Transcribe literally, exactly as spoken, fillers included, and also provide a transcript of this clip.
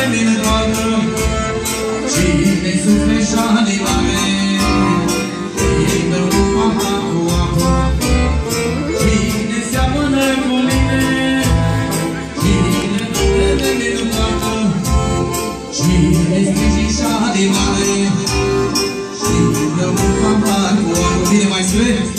minunată, cine-i sufleșa de mare, cine cu pahar cu apă, cine seamănă cu mine, cine de minunată, cine-i sufleșa de mare, cine cu pahar cu apă. Bine mai spre?